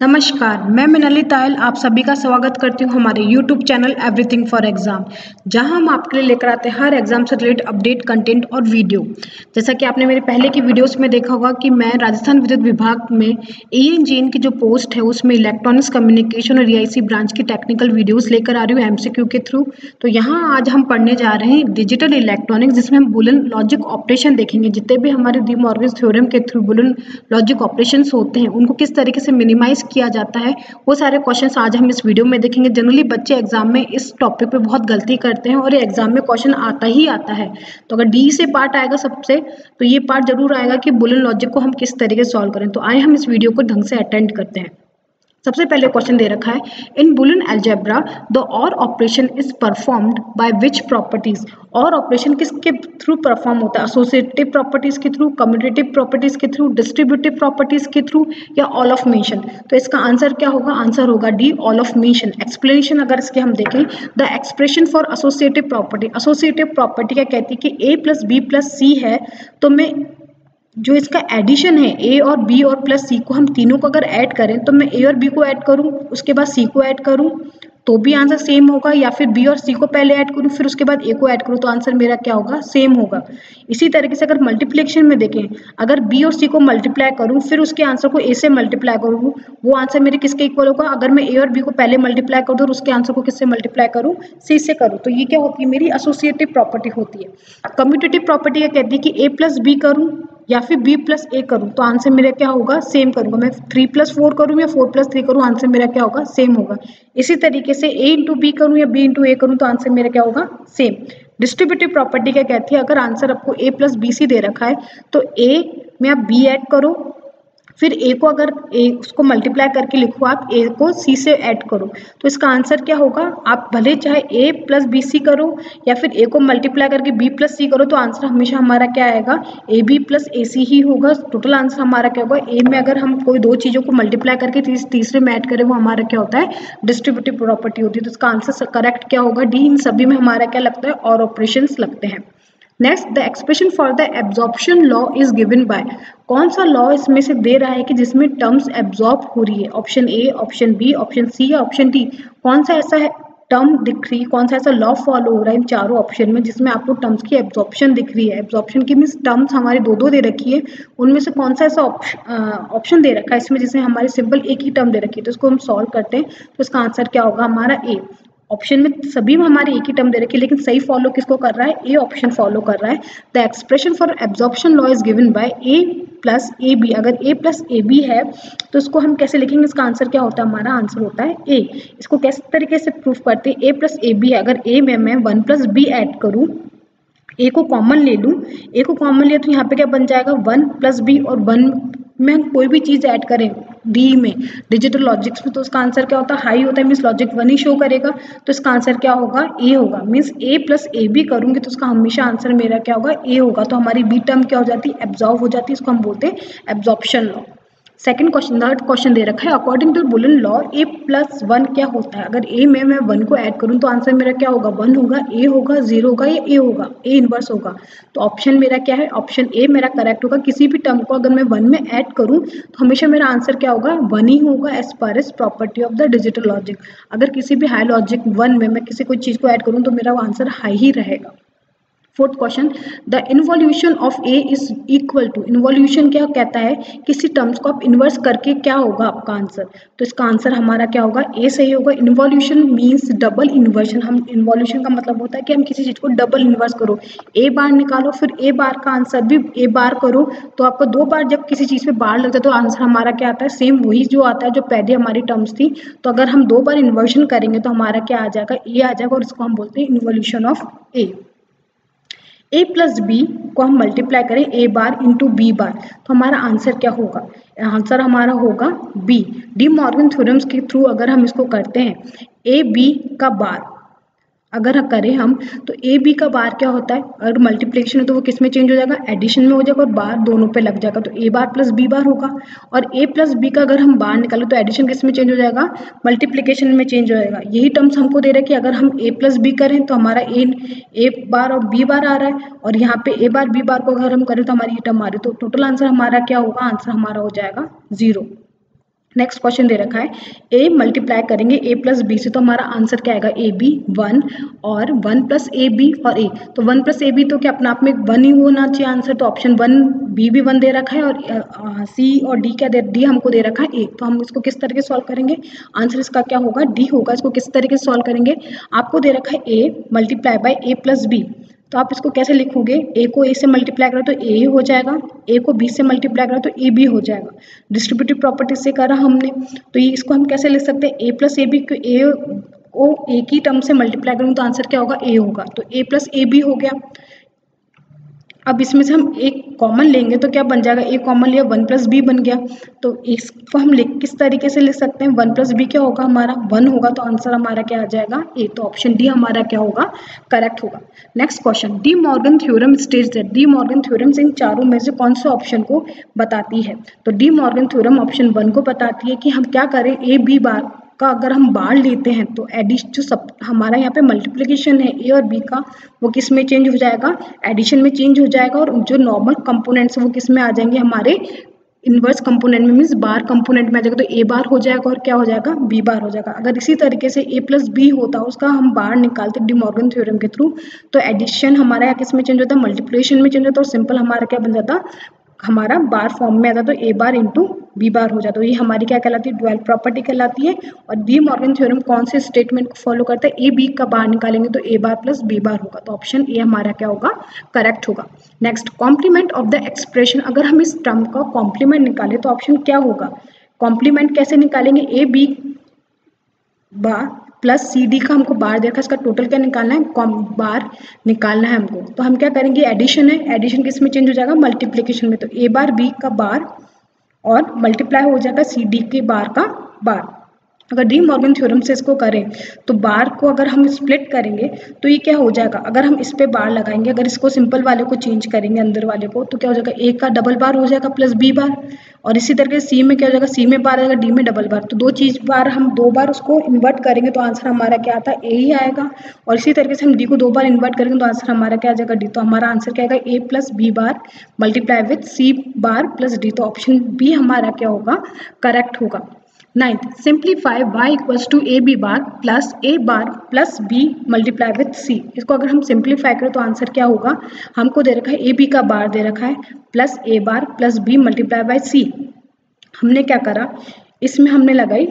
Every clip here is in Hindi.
नमस्कार, मैं मिनली तायल आप सभी का स्वागत करती हूँ हमारे YouTube channel everything for exam, जहां हम आपके लिए लेकर आते हैं हर एग्जाम से रिलेटेड अपडेट कंटेंट और वीडियो। जैसा कि आपने मेरे पहले की वीडियोस में देखा होगा कि मैं राजस्थान विद्युत विभाग में एएनजीएन की जो पोस्ट है उसमें इलेक्ट्रॉनिक्स कम्युनिकेशन और ईआईसी ब्रांच की टेक्निकल वीडियोज लेकर आ रही हूँ एमसीक्यू के थ्रू। तो यहाँ आज हम पढ़ने जा रहे हैं डिजिटल इलेक्ट्रॉनिक्स, जिसमें हम बुलियन लॉजिक ऑपरेशन देखेंगे। जितने भी हमारे डी मॉर्गन थ्योरम के थ्रू बुलियन लॉजिक ऑपरेशन होते हैं उनको किस तरीके से मिनिमाइज किया जाता है, वो सारे क्वेश्चंस आज हम इस वीडियो में देखेंगे। जनरली बच्चे एग्जाम में इस टॉपिक पे बहुत गलती करते हैं और ये एग्जाम में क्वेश्चन आता ही आता है। तो अगर डी से पार्ट आएगा सबसे, तो ये पार्ट जरूर आएगा कि बुलियन लॉजिक को हम किस तरीके से सॉल्व करें। तो आए हम इस वीडियो को ढंग से अटेंड करते हैं। सबसे पहले क्वेश्चन दे रखा है, इन बुलियन अलजेब्रा द और operation is performed by which properties. और ऑपरेशन किसके थ्रू परफॉर्म होता है? एसोसिएटिव प्रॉपर्टीज के थ्रू, कम्यूटेटिव प्रॉपर्टीज के थ्रू, डिस्ट्रीब्यूटिव प्रॉपर्टीज के थ्रू, या ऑल ऑफ मेंशन। तो इसका आंसर क्या होगा? आंसर होगा D, all of mention. Explanation अगर इसके हम देखें, the expression for associative property, associative property क्या कहती है कि ए प्लस बी प्लस सी है, तो मैं जो इसका एडिशन है ए और बी और प्लस सी को, हम तीनों को अगर ऐड करें तो मैं ए और बी को ऐड करूं उसके बाद सी को ऐड करूं तो भी आंसर सेम होगा, या फिर बी और सी को पहले ऐड करूं फिर उसके बाद ए को ऐड करूं तो आंसर मेरा क्या होगा? सेम होगा। इसी तरीके से अगर मल्टीप्लिकेशन में देखें, अगर बी और सी को मल्टीप्लाई करूं फिर उसके आंसर को ए से मल्टीप्लाई करूं, वो आंसर मेरे किसके इक्वल होगा? अगर मैं ए और बी को पहले मल्टीप्लाई करूं तो उसके आंसर को किससे मल्टीप्लाई करूं? सी से करूं। तो ये क्या होती है? मेरी एसोसिएटिव प्रॉपर्टी होती है। कम्यूटेटिव प्रॉपर्टी क्या कहती है कि ए प्लस बी करूं या फिर b प्लस ए करूं तो आंसर मेरा क्या होगा? सेम करूंगा। मैं 3 प्लस 4 करूं या 4 प्लस 3 करूं, आंसर मेरा क्या होगा? सेम होगा। इसी तरीके से a इंटू बी करूं या b इंटू ए करूं तो आंसर मेरा क्या होगा? सेम। डिस्ट्रीब्यूटिव प्रॉपर्टी क्या कहती है? अगर आंसर आपको a प्लस बी सी दे रखा है तो a में आप b ऐड करो, फिर a को अगर a उसको मल्टीप्लाई करके लिखो, आप a को c से ऐड करो, तो इसका आंसर क्या होगा? आप भले चाहे a प्लस बी सी करो या फिर a को मल्टीप्लाई करके b प्लस सी करो, तो आंसर हमेशा हमारा क्या आएगा? ए बी प्लस ए सी ही होगा। टोटल आंसर हमारा क्या होगा? a में अगर हम कोई दो चीज़ों को मल्टीप्लाई करके तीसरे में ऐड करें, वो हमारा क्या होता है? डिस्ट्रीब्यूटिव प्रॉपर्टी होती है। तो इसका आंसर करेक्ट क्या होगा? डी। इन सभी में हमारा क्या लगता है? और ऑपरेशंस लगते हैं। Next, the expression for the absorption law is given by. कौन सा लॉ इसमें से दे रहा है कि जिसमें टर्म्स एब्जॉर्ब हो रही है? Option A, option B, option C या ऑप्शन डी? कौन सा ऐसा है टर्म दिख रही है, कौन सा ऐसा लॉ फॉलो हो रहा है इन चारों ऑप्शन में जिसमें आपको टर्म्स की एब्जॉर्प्शन दिख रही है? एब्जॉर्प्शन की मीन्स टर्म्स हमारी दो दो दे रखी है, उनमें से कौन सा ऐसा ऑप्शन दे रखा है इसमें जिसमें हमारी सिंपल एक ही टर्म दे रखी है? तो इसको हम सॉल्व करते हैं तो इसका आंसर क्या होगा? हमारा ए। ऑप्शन में सभी में हमारी एक ही टर्म दे रखी है, लेकिन सही फॉलो किसको कर रहा है? ए ऑप्शन फॉलो कर रहा है। The expression for absorption law is given by A plus A B. अगर ए प्लस ए बी है तो इसको हम कैसे लिखेंगे? इसका आंसर क्या होता है? हमारा आंसर होता है ए। इसको किस तरीके से प्रूफ करते हैं? ए प्लस ए बी है, अगर ए में मैं 1 प्लस बी ऐड करूँ, ए को कॉमन ले लूँ, ए को कॉमन लिया तो यहाँ पे क्या बन जाएगा? 1 प्लस बी, और 1 में हम कोई भी चीज़ ऐड करें डी में, डिजिटल लॉजिक्स में, तो उसका आंसर क्या होता है? हाई होता है, मीन्स लॉजिक 1 ही शो करेगा। तो इसका आंसर क्या होगा? ए होगा। Means A plus A B करूँगी तो उसका हमेशा आंसर मेरा क्या होगा? ए होगा। तो हमारी बी टर्म क्या हो जाती है? एब्जॉर्व हो जाती है। इसको हम बोलते हैं absorption law. Second question, third question दे रखा है, according to Boolean law A plus 1 क्या होता है? अगर ए में मैं 1 को ऐड करूं तो आंसर मेरा क्या होगा? 1 होगा, ए होगा, 0 होगा या ए होगा? ए इनवर्स होगा। तो ऑप्शन मेरा क्या है? ऑप्शन ए मेरा करेक्ट होगा। किसी भी टर्म को अगर मैं 1 में ऐड करूं तो हमेशा मेरा आंसर क्या होगा? 1 ही होगा as per as property of the digital logic. अगर किसी भी हाई लॉजिक 1 में मैं किसी कोई चीज़ को ऐड करूँ तो मेरा आंसर हाई ही रहेगा। Fourth question, the involution of A is equal to. Involution क्या कहता है? किसी टर्म्स को आप इन्वर्स करके क्या होगा आपका आंसर? तो इसका आंसर हमारा क्या होगा? ए सही होगा। Involution means double inversion. हम इन्वॉल्यूशन का मतलब होता है कि हम किसी चीज़ को डबल इन्वर्स करो। ए बार निकालो फिर ए बार का आंसर भी ए बार करो, तो आपको 2 बार जब किसी चीज़ पे बार लगता है तो आंसर हमारा क्या आता है? सेम वही जो आता है जो पहले हमारी टर्म्स थी। तो अगर हम 2 बार इन्वर्जन करेंगे तो हमारा क्या आ जाएगा? ए आ जाएगा, और इसको हम बोलते हैं involution of A. A plus B को हम मल्टीप्लाई करें ए बार इंटू बी बार, तो हमारा आंसर क्या होगा? आंसर हमारा होगा बी। डी मॉर्गन थ्योरम्स के थ्रू अगर हम इसको करते हैं, ए बी का बार अगर करें हम तो ए बी का बार क्या होता है? अगर मल्टीप्लिकेशन है तो वो किस में चेंज हो जाएगा? एडिशन में हो जाएगा, और बार दोनों पे लग जाएगा, तो ए बार प्लस बी बार होगा। और ए प्लस बी का अगर हम बार निकालें तो एडिशन किस में चेंज हो जाएगा? मल्टीप्लिकेशन में चेंज हो जाएगा। यही टर्म्स हमको दे रहा है कि अगर हम ए प्लस बी करें तो हमारा ए बार और बी बार आ रहा है, और यहाँ पे ए बार बी बार को अगर हम करें तो हमारी ये टर्म आ रही है। तो टोटल आंसर हमारा क्या होगा? आंसर हमारा हो जाएगा 0। नेक्स्ट क्वेश्चन दे रखा है a मल्टीप्लाई करेंगे a प्लस बी से, तो हमारा आंसर क्या आएगा ए बी 1 और 1 प्लस ए बी और a, तो 1 प्लस ए बी तो क्या अपने आप में 1 ही होना चाहिए आंसर, तो ऑप्शन 1 बी भी 1 दे रखा है और सी और डी क्या दे, डी हमको दे रखा है a, तो हम इसको किस तरीके से सॉल्व करेंगे, आंसर इसका क्या होगा डी होगा। इसको किस तरीके से सॉल्व करेंगे, आपको दे रखा है a multiply by a plus B, तो आप इसको कैसे लिखोगे, ए को ए से मल्टीप्लाई करो तो ए हो जाएगा, ए को बी से मल्टीप्लाई करो तो ए बी हो जाएगा, डिस्ट्रीब्यूटिव प्रॉपर्टी से करा हमने, तो ये इसको हम कैसे लिख सकते हैं ए प्लस ए बी, ए को ए की टर्म से मल्टीप्लाई करूँ तो आंसर क्या होगा ए होगा, तो ए प्लस ए बी हो गया। अब इसमें से हम एक कॉमन लेंगे तो क्या बन जाएगा, ए कॉमन लिया 1 प्लस बी बन गया, तो इसको हम किस तरीके से लिख सकते हैं, 1 प्लस बी क्या होगा हमारा 1 होगा, तो आंसर हमारा क्या आ जाएगा ए, तो ऑप्शन डी हमारा क्या होगा करेक्ट होगा। Next question, De Morgan theorem states that, De Morgan theorem इन चारों में से कौन से ऑप्शन को बताती है, तो डी मॉर्गन थ्योरम ऑप्शन 1 को बताती है कि हम क्या करें, ए बी बार का अगर हम बार लेते हैं तो एडिशन जो सब हमारा यहाँ पे मल्टीप्लिकेशन है ए और बी का वो किस में चेंज हो जाएगा, एडिशन में चेंज हो जाएगा, और जो नॉर्मल कंपोनेंट्स वो किस में आ जाएंगे, हमारे इन्वर्स कंपोनेंट में, मीन्स बार कंपोनेंट में आ जाएगा, तो ए बार हो जाएगा और क्या हो जाएगा बी बार हो जाएगा। अगर इसी तरीके से ए प्लस बी होता उसका हम बार निकालते डी मॉर्गन थ्योरम के थ्रू, तो एडिशन हमारा यहाँ किस में चेंज होता है, मल्टीप्लिकेशन में चेंज होता है, और सिंपल हमारा क्या बन जाता, हमारा बार फॉर्म में आता, तो ए बार इंटू बी बार हो जाता, तो ये हमारी क्या कहलाती है, डुअल प्रॉपर्टी कहलाती है। और डी मॉर्गन थ्योरम कौन से स्टेटमेंट को फॉलो करता है, ए बी का बार निकालेंगे तो ए बार प्लस बी बार होगा, तो ऑप्शन ए हमारा क्या होगा करेक्ट होगा। Next, complement of the expression, अगर हम इस टर्म का कॉम्प्लीमेंट निकालें तो ऑप्शन क्या होगा, कॉम्प्लीमेंट कैसे निकालेंगे, A B bar plus C D का हमको बार देखा, इसका टोटल क्या निकालना है, बार निकालना है हमको, तो हम क्या करेंगे, एडिशन है, एडिशन किस में चेंज हो जाएगा, मल्टीप्लिकेशन में, तो ए बार बी का बार और मल्टीप्लाई हो जाएगा सी डी के बार का बार। अगर डी मॉर्गन थ्योरम से इसको करें तो बार को अगर हम स्प्लिट करेंगे तो ये क्या हो जाएगा, अगर हम इस पे बार लगाएंगे, अगर इसको सिंपल वाले को चेंज करेंगे अंदर वाले को, तो क्या हो जाएगा, ए का डबल बार हो जाएगा प्लस बी बार, और इसी तरीके से सी में क्या हो जाएगा, सी में बार आएगा, डी में डबल बार, तो दो चीज बार हम 2 बार उसको इन्वर्ट करेंगे तो आंसर हमारा क्या आता है ए ही आएगा, और इसी तरीके से हम डी को 2 बार इन्वर्ट करेंगे तो आंसर हमारा क्या आ जाएगा डी, तो हमारा आंसर क्या आएगा A plus B bar multiply with C bar plus D, तो ऑप्शन बी हमारा क्या होगा करेक्ट होगा। 9th, simplify y equals to A B bar plus A bar plus B multiply with C, इसको अगर हम सिंप्लीफाई करें तो आंसर क्या होगा, हमको दे रखा है ए बी का बार दे रखा है plus A bar plus B multiply by C, हमने क्या करा, इसमें हमने लगाई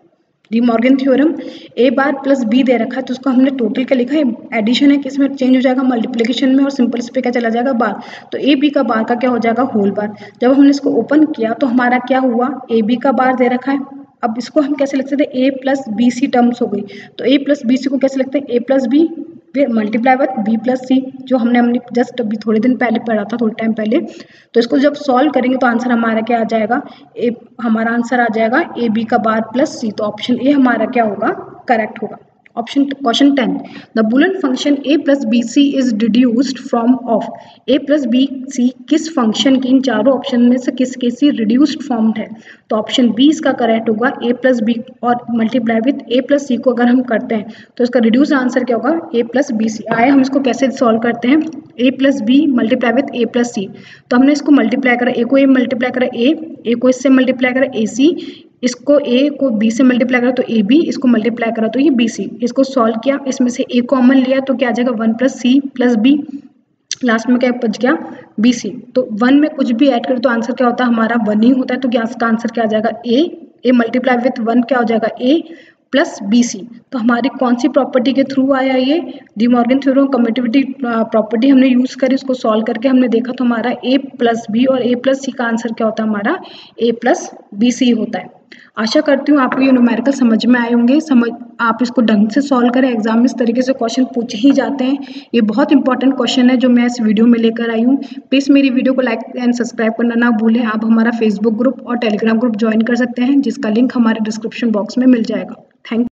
De Morgan theorem, A bar plus B दे रखा है तो उसको हमने टोटल क्या लिखा है, एडिशन है, किसमें चेंज हो जाएगा, मल्टीप्लिकेशन में, और सिंपल इस पे क्या चला जाएगा बार, तो ए बी का बार का क्या हो जाएगा होल बार। जब हमने इसको ओपन किया तो हमारा क्या हुआ, ए बी का बार दे रखा है, अब इसको हम कैसे लिख सकते हैं, A plus B C terms हो गई, तो ए प्लस बी सी को कैसे लिखते हैं, A plus B multiply with B plus C, जो हमने जस्ट अभी थोड़े दिन पहले पढ़ा था, थोड़े टाइम पहले, तो इसको जब सॉल्व करेंगे तो आंसर हमारा क्या आ जाएगा, हमारा आंसर आ जाएगा ए बी का बार प्लस सी, तो ऑप्शन ए हमारा क्या होगा करेक्ट होगा। Question 10, the Boolean function a plus B C is deduced from of, a plus B C किस फंक्शन की इन चारों ऑप्शन में से किसके सी रिड्यूस्ड फॉर्म है, तो ऑप्शन बी इसका करेक्ट होगा, a प्लस बी और multiply with a plus C को अगर हम करते हैं तो इसका रिड्यूस आंसर क्या होगा, a प्लस बी सी। आए हम इसको कैसे सॉल्व करते हैं, a plus B multiply with a plus C, तो हमने इसको मल्टीप्लाई करा, a को a मल्टीप्लाई करा a को इससे मल्टीप्लाई करा ए सी, इसको a को b से मल्टीप्लाई करा तो ए बी, इसको मल्टीप्लाई करा तो ये बी सी, इसको सॉल्व किया, इसमें से a कॉमन लिया तो क्या आ जाएगा 1 plus C plus B, last में क्या बच गया बी सी, तो 1 में कुछ भी ऐड करें तो आंसर क्या होता है हमारा 1 ही होता है, तो क्या इसका आंसर क्या आ जाएगा ए मल्टीप्लाई विथ 1 क्या हो जाएगा a प्लस बी सी। तो हमारी कौन सी प्रॉपर्टी के थ्रू आया ये, De Morgan theorem commutativity property हमने यूज करी, उसको सॉल्व करके हमने देखा तो हमारा a प्लस बी और a प्लस सी का आंसर क्या होता है हमारा a प्लस बी सी होता है। आशा करती हूँ आपको ये न्यूमेरिकल समझ में आए होंगे, आप इसको ढंग से सॉल्व करें, एग्जाम में इस तरीके से क्वेश्चन पूछे ही जाते हैं, ये बहुत इंपॉर्टेंट क्वेश्चन है जो मैं इस वीडियो में लेकर आई हूँ। प्लीज़ मेरी वीडियो को लाइक एंड सब्सक्राइब करना ना भूलें। आप हमारा फेसबुक ग्रुप और टेलीग्राम ग्रुप ज्वाइन कर सकते हैं जिसका लिंक हमारे डिस्क्रिप्शन बॉक्स में मिल जाएगा। थैंक